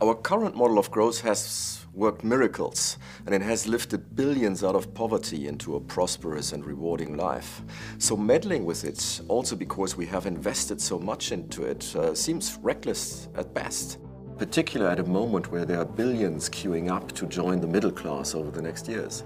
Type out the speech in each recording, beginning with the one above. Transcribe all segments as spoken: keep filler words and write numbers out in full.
Our current model of growth has worked miracles, and it has lifted billions out of poverty into a prosperous and rewarding life. So meddling with it, also because we have invested so much into it, uh, seems reckless at best. Particularly at a moment where there are billions queuing up to join the middle class over the next years.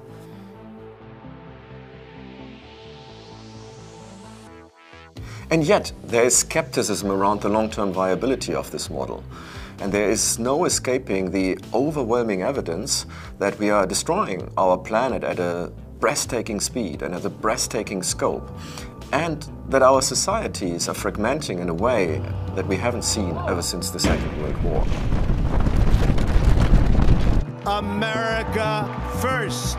And yet, there is skepticism around the long-term viability of this model. And there is no escaping the overwhelming evidence that we are destroying our planet at a breathtaking speed and at a breathtaking scope, and that our societies are fragmenting in a way that we haven't seen ever since the Second World War. America first!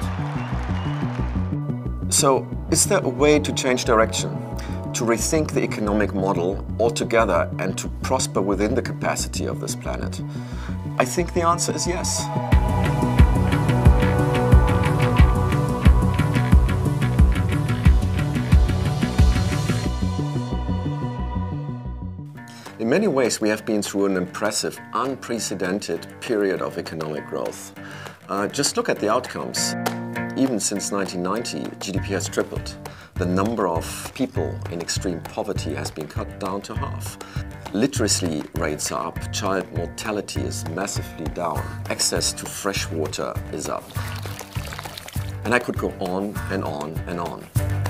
So, is there a way to change direction? To rethink the economic model altogether and to prosper within the capacity of this planet? I think the answer is yes. In many ways, we have been through an impressive, unprecedented period of economic growth. Uh, just look at the outcomes. Even since nineteen ninety, G D P has tripled. The number of people in extreme poverty has been cut down to half. Literacy rates are up, child mortality is massively down, access to fresh water is up. And I could go on and on and on.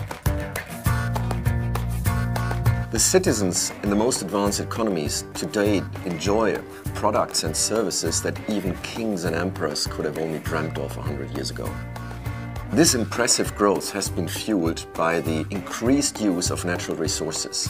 The citizens in the most advanced economies today enjoy products and services that even kings and emperors could have only dreamt of a hundred years ago. This impressive growth has been fueled by the increased use of natural resources.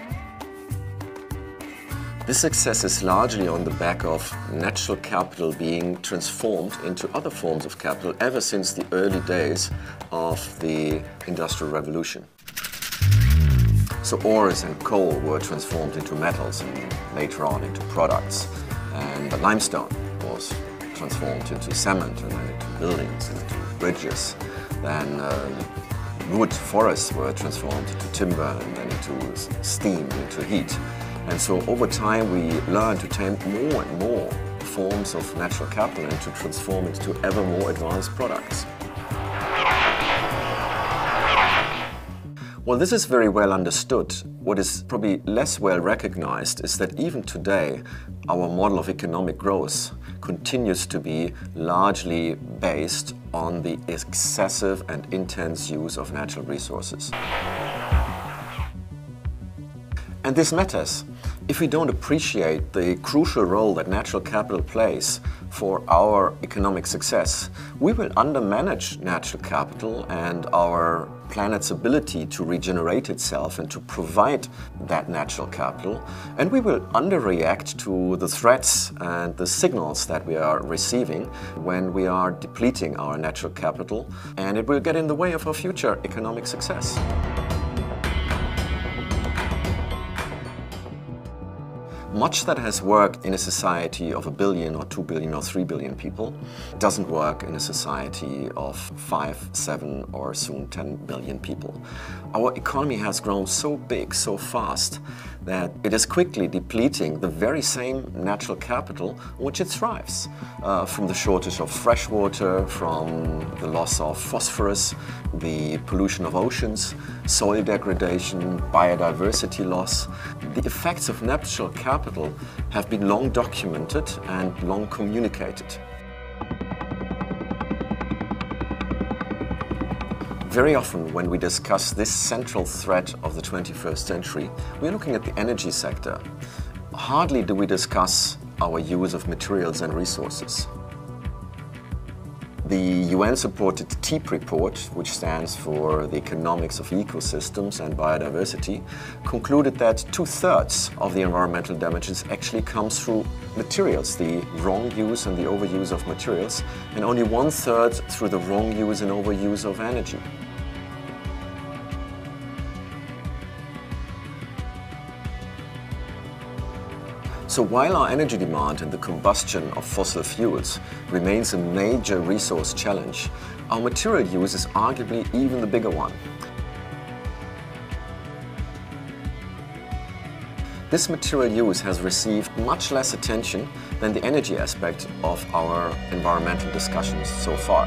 This success is largely on the back of natural capital being transformed into other forms of capital ever since the early days of the Industrial Revolution. So ores and coal were transformed into metals and later on into products. And the limestone was transformed into cement and then into buildings and into bridges. Then uh, wood forests were transformed into timber and then into steam, into heat. And so over time we learned to take more and more forms of natural capital and to transform it into ever more advanced products. Well, this is very well understood. What is probably less well recognized is that even today, our model of economic growth continues to be largely based on the excessive and intense use of natural resources. And this matters. If we don't appreciate the crucial role that natural capital plays for our economic success, we will undermanage natural capital and our planet's ability to regenerate itself and to provide that natural capital, and we will underreact to the threats and the signals that we are receiving when we are depleting our natural capital, and it will get in the way of our future economic success. Much that has worked in a society of a billion or two billion or three billion people doesn't work in a society of five, seven or soon ten billion people. Our economy has grown so big, so fast, that it is quickly depleting the very same natural capital on which it thrives. Uh, from the shortage of fresh water, from the loss of phosphorus, the pollution of oceans, soil degradation, biodiversity loss. The effects of natural capital have been long documented and long communicated. Very often when we discuss this central threat of the twenty-first century, we're looking at the energy sector. Hardly do we discuss our use of materials and resources. The U N-supported TEEP report, which stands for the Economics of Ecosystems and Biodiversity, concluded that two-thirds of the environmental damages actually comes through materials, the wrong use and the overuse of materials, and only one-third through the wrong use and overuse of energy. So while our energy demand and the combustion of fossil fuels remains a major resource challenge, our material use is arguably even the bigger one. this material use has received much less attention than the energy aspect of our environmental discussions so far.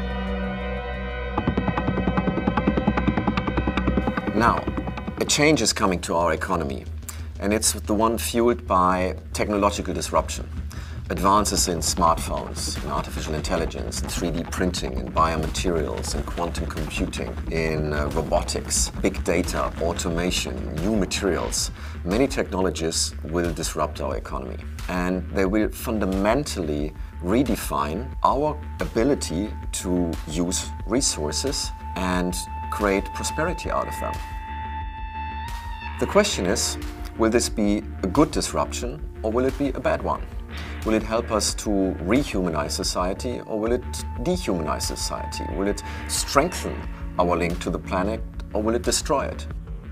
Now, a change is coming to our economy, and it's the one fueled by technological disruption. Advances in smartphones, in artificial intelligence, in three D printing, in biomaterials, in quantum computing, in uh, robotics, big data, automation, new materials. Many technologies will disrupt our economy, and they will fundamentally redefine our ability to use resources and create prosperity out of them. The question is, will this be a good disruption or will it be a bad one? Will it help us to rehumanize society or will it dehumanize society? Will it strengthen our link to the planet or will it destroy it?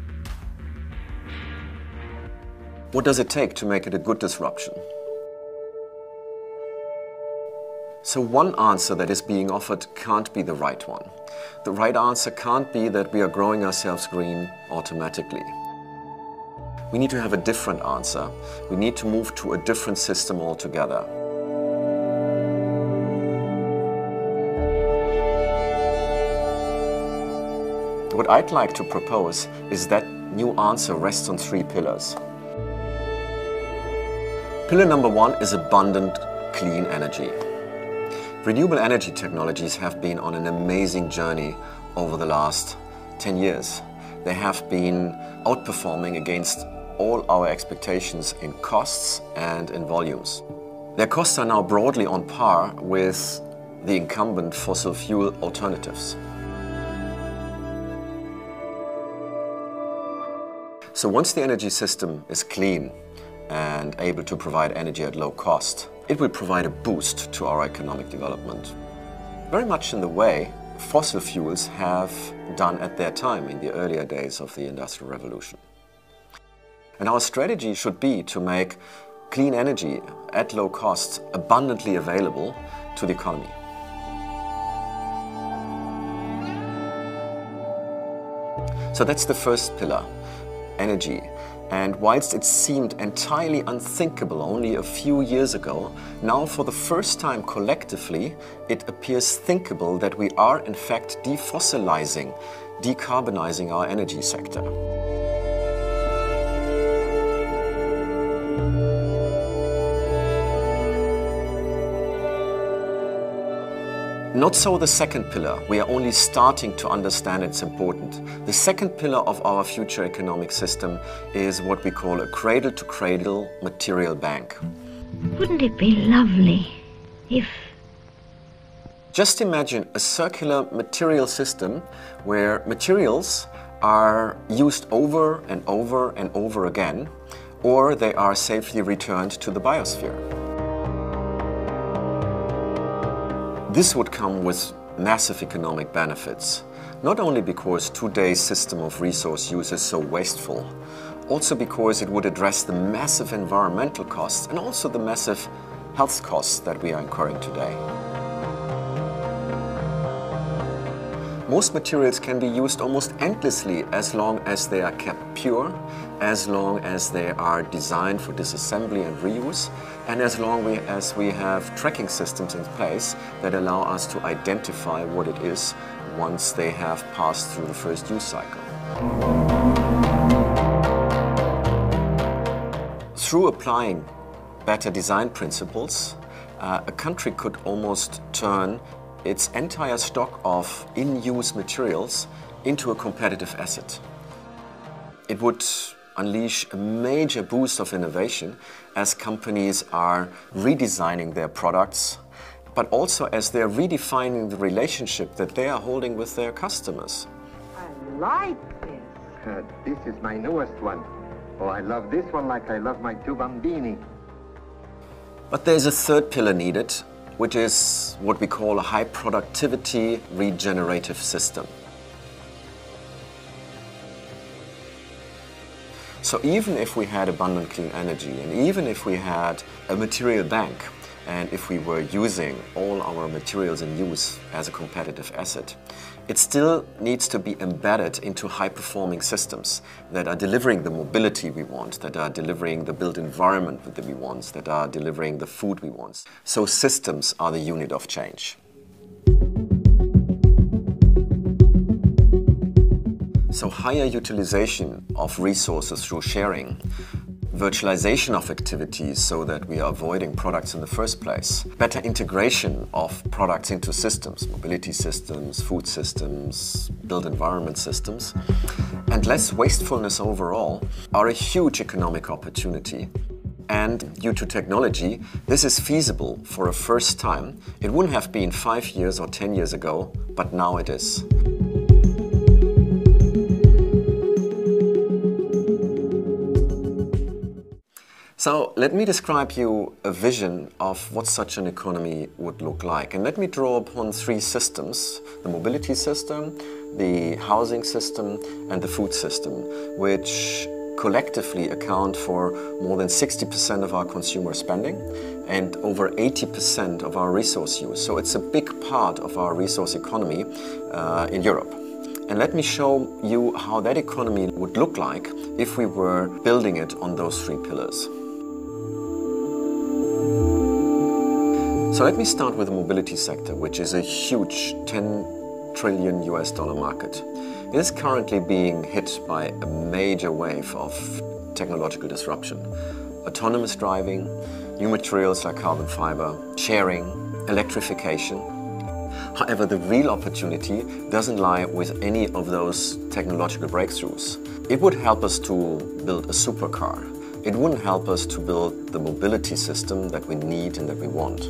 What does it take to make it a good disruption? So one answer that is being offered can't be the right one. The right answer can't be that we are growing ourselves green automatically. We need to have a different answer. We need to move to a different system altogether. What I'd like to propose is that new answer rests on three pillars. Pillar number one is abundant, clean energy. Renewable energy technologies have been on an amazing journey over the last ten years. They have been outperforming against all our expectations in costs and in volumes. Their costs are now broadly on par with the incumbent fossil fuel alternatives. So once the energy system is clean and able to provide energy at low cost, it will provide a boost to our economic development. Very much in the way fossil fuels have done at their time in the earlier days of the Industrial Revolution. And our strategy should be to make clean energy at low cost abundantly available to the economy. So that's the first pillar, energy. And whilst it seemed entirely unthinkable only a few years ago, now for the first time collectively, it appears thinkable that we are in fact defossilizing, decarbonizing our energy sector. Not so the second pillar. We are only starting to understand it's important. The second pillar of our future economic system is what we call a cradle-to-cradle material bank. Wouldn't it be lovely if... Just imagine a circular material system where materials are used over and over and over again, or they are safely returned to the biosphere. This would come with massive economic benefits, not only because today's system of resource use is so wasteful, also because it would address the massive environmental costs and also the massive health costs that we are incurring today. Most materials can be used almost endlessly as long as they are kept pure, as long as they are designed for disassembly and reuse, and as long as we have tracking systems in place that allow us to identify what it is once they have passed through the first use cycle. Through applying better design principles, uh, a country could almost turn its entire stock of in-use materials into a competitive asset. It would unleash a major boost of innovation as companies are redesigning their products, but also as they're redefining the relationship that they are holding with their customers. I like this. Uh, this is my newest one. Oh, I love this one like I love my two bambini. But there's a third pillar needed, which is what we call a high productivity regenerative system. So even if we had abundant clean energy, and even if we had a material bank, and if we were using all our materials in use as a competitive asset, it still needs to be embedded into high-performing systems that are delivering the mobility we want, that are delivering the built environment that we want, that are delivering the food we want. So systems are the unit of change. So higher utilization of resources through sharing, virtualization of activities so that we are avoiding products in the first place, better integration of products into systems, mobility systems, food systems, built environment systems, and less wastefulness overall are a huge economic opportunity. And due to technology, this is feasible for a first time. It wouldn't have been five years or ten years ago, but now it is. So let me describe you a vision of what such an economy would look like. And let me draw upon three systems: the mobility system, the housing system, and the food system, which collectively account for more than sixty percent of our consumer spending and over eighty percent of our resource use. So it's a big part of our resource economy uh, in Europe. And let me show you how that economy would look like if we were building it on those three pillars. So let me start with the mobility sector, which is a huge ten trillion U S dollar market. It is currently being hit by a major wave of technological disruption. Autonomous driving, new materials like carbon fiber, sharing, electrification. However, the real opportunity doesn't lie with any of those technological breakthroughs. It would help us to build a supercar. It wouldn't help us to build the mobility system that we need and that we want.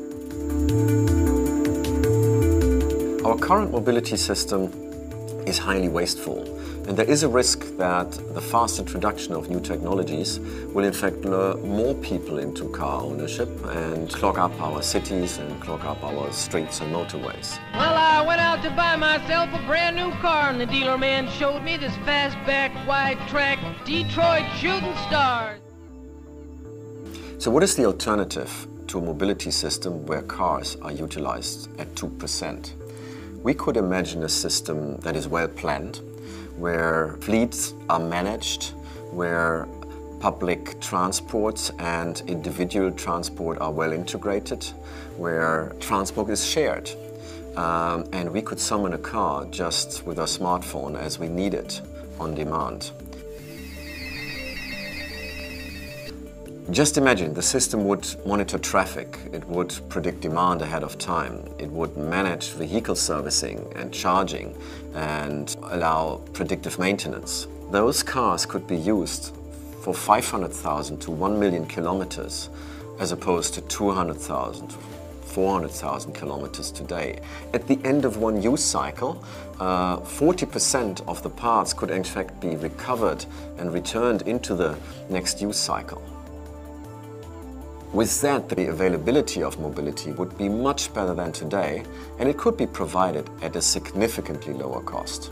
Our current mobility system is highly wasteful, and there is a risk that the fast introduction of new technologies will in fact lure more people into car ownership and clog up our cities and clog up our streets and motorways. Well, I went out to buy myself a brand new car, and the dealer man showed me this fastback, wide-track Detroit shooting star. So what is the alternative to a mobility system where cars are utilized at two percent? We could imagine a system that is well planned, where fleets are managed, where public transports and individual transport are well integrated, where transport is shared. Um, and we could summon a car just with our smartphone as we need it on demand. Just imagine, the system would monitor traffic, it would predict demand ahead of time, it would manage vehicle servicing and charging and allow predictive maintenance. Those cars could be used for five hundred thousand to one million kilometers as opposed to two hundred thousand to four hundred thousand kilometers today. At the end of one use cycle, uh, forty percent of the parts could in fact be recovered and returned into the next use cycle. With that, the availability of mobility would be much better than today, and it could be provided at a significantly lower cost.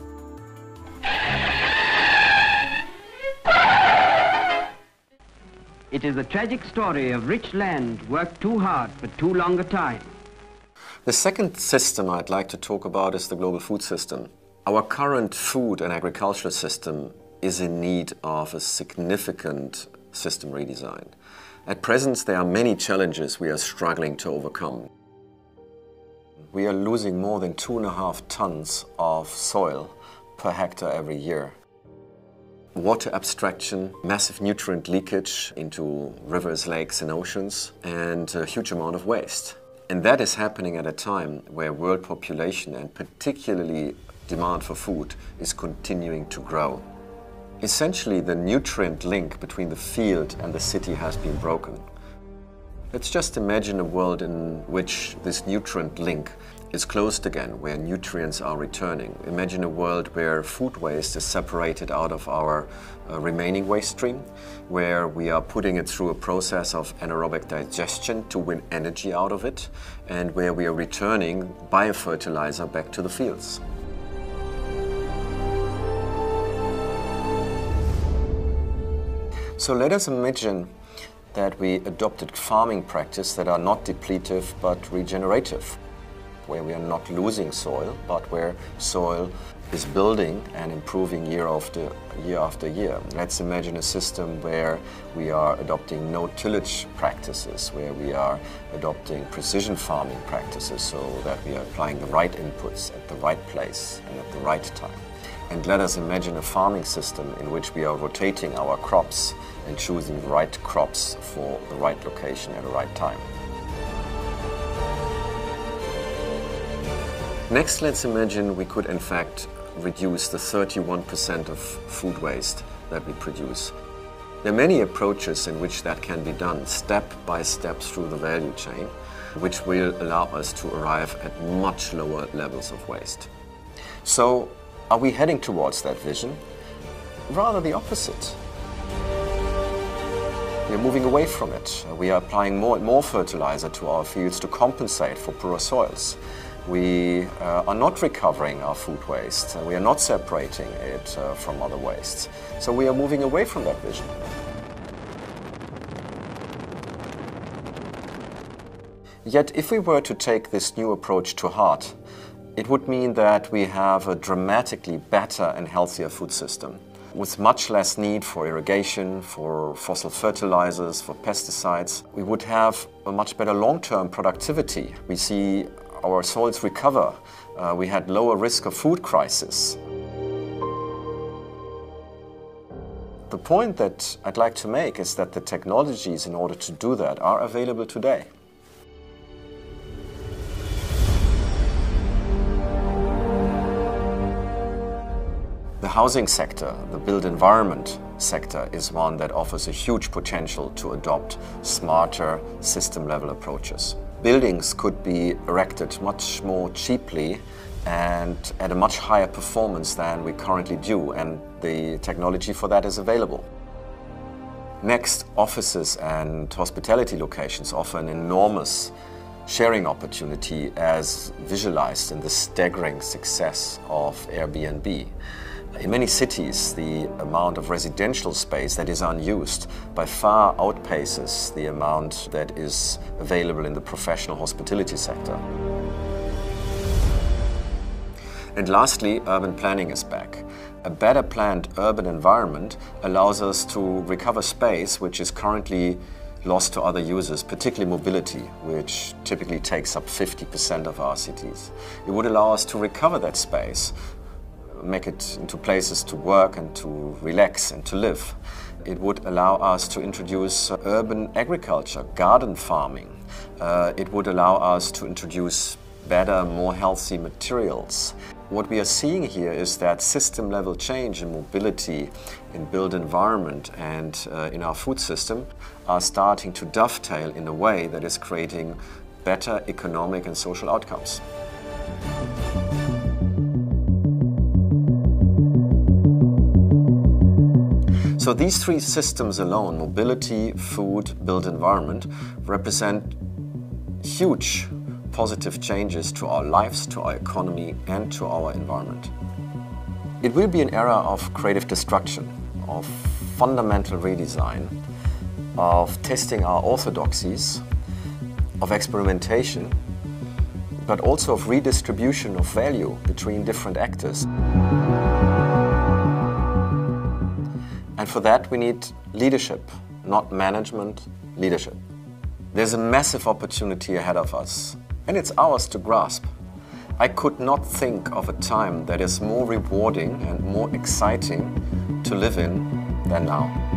It is the tragic story of rich land worked too hard for too long a time. The second system I'd like to talk about is the global food system. Our current food and agricultural system is in need of a significant system redesign. At present, there are many challenges we are struggling to overcome. We are losing more than two and a half tons of soil per hectare every year. Water abstraction, massive nutrient leakage into rivers, lakes and oceans, and a huge amount of waste. And that is happening at a time where world population and particularly demand for food is continuing to grow. Essentially, the nutrient link between the field and the city has been broken. Let's just imagine a world in which this nutrient link is closed again, where nutrients are returning. Imagine a world where food waste is separated out of our uh, remaining waste stream, where we are putting it through a process of anaerobic digestion to win energy out of it, and where we are returning biofertilizer back to the fields. So let us imagine that we adopted farming practice that are not depletive but regenerative, where we are not losing soil, but where soil is building and improving year after year after year. Let's imagine a system where we are adopting no-tillage practices, where we are adopting precision farming practices so that we are applying the right inputs at the right place and at the right time. And let us imagine a farming system in which we are rotating our crops and choosing the right crops for the right location at the right time. Next, let's imagine we could in fact reduce the thirty-one percent of food waste that we produce. There are many approaches in which that can be done, step by step through the value chain, which will allow us to arrive at much lower levels of waste. So, are we heading towards that vision? Rather the opposite. We are moving away from it. We are applying more and more fertilizer to our fields to compensate for poorer soils. We uh, are not recovering our food waste. We are not separating it uh, from other wastes. So we are moving away from that vision. Yet if we were to take this new approach to heart, it would mean that we have a dramatically better and healthier food system, with much less need for irrigation, for fossil fertilizers, for pesticides. We would have a much better long-term productivity. We see our soils recover. Uh, we had lower risk of food crisis. The point that I'd like to make is that the technologies in order to do that are available today. The housing sector, the built environment sector, is one that offers a huge potential to adopt smarter system-level approaches. Buildings could be erected much more cheaply and at a much higher performance than we currently do, and the technology for that is available. Next, offices and hospitality locations offer an enormous sharing opportunity as visualized in the staggering success of Airbnb. In many cities, the amount of residential space that is unused by far outpaces the amount that is available in the professional hospitality sector. And lastly, urban planning is back. A better planned urban environment allows us to recover space which is currently lost to other users, particularly mobility, which typically takes up fifty percent of our cities. It would allow us to recover that space, make it into places to work and to relax and to live. It would allow us to introduce uh, urban agriculture, garden farming. Uh, it would allow us to introduce better, more healthy materials. What we are seeing here is that system-level change in mobility, in built environment and uh, in our food system are starting to dovetail in a way that is creating better economic and social outcomes. So these three systems alone, mobility, food, built environment, represent huge positive changes to our lives, to our economy, and to our environment. It will be an era of creative destruction, of fundamental redesign, of testing our orthodoxies, of experimentation, but also of redistribution of value between different actors. And for that we need leadership, not management, leadership. There's a massive opportunity ahead of us, and it's ours to grasp. I could not think of a time that is more rewarding and more exciting to live in than now.